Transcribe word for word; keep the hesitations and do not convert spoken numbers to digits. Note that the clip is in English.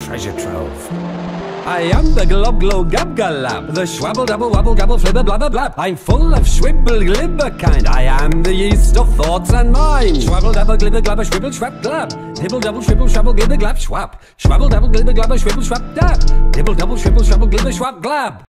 treasure trove. I am the glob glob gab galab, the schwabble dabble wabble gabble flibber blabber blab. I'm full of swibble glibber kind. I am the yeast of thoughts and minds. Schwabble dabble glibber glabber swibble swap glab. Dibble double swibble swabble glibber glab swap. Schwabble dabble glibber glabber swibble swap dab. Dibble double swibble swabble glibber swap glab.